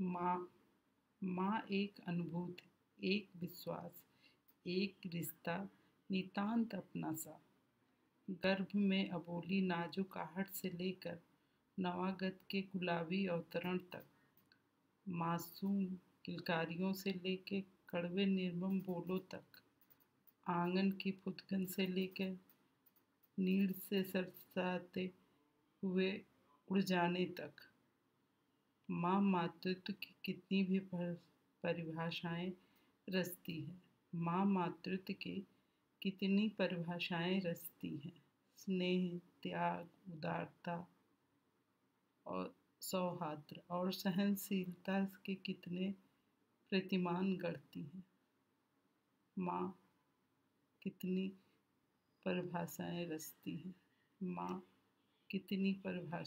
माँ। माँ एक अनुभूति, एक विश्वास, एक रिश्ता नितांत अपना सा। गर्भ में अबोली नाजुक आहट से लेकर नवागत के गुलाबी अवतरण तक, मासूम किलकारियों से लेकर कड़वे निर्मम बोलों तक, आंगन की फुदकन से लेकर नीड़ से सरसाते हुए उड़ जाने तक, माँ मातृत्व की कितनी भी परिभाषाएं रचती है। माँ मातृत्व की कितनी परिभाषाएं रचती हैं। स्नेह, त्याग, उदारता और सौहार्द और सहनशीलता के कितने प्रतिमान गढ़ती हैं। माँ कितनी परिभाषाएं रचती है। माँ कितनी परिभाषा